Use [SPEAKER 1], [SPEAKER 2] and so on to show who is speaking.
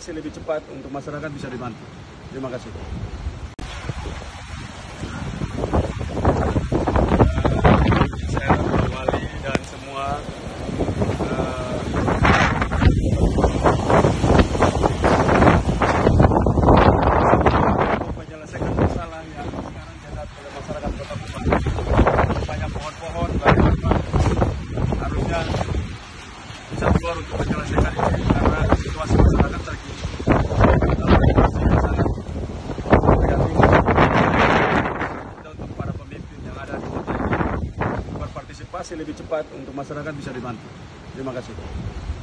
[SPEAKER 1] berpartisipasi lebih cepat untuk masyarakat bisa dibantu. Terima kasih. Saya Pak Wali dan semua menyelesaikan masalah yang sekarang dihadapi oleh masyarakat Kota Kupang. Banyak pohon-pohon, harusnya bisa keluar untuk menyelesaikan ini karena situasi masyarakat lagi dalam situasi yang sangat negatif. Kita untuk para pemimpin yang ada di kota ini berpartisipasi lebih cepat untuk masyarakat bisa dibantu. Terima kasih.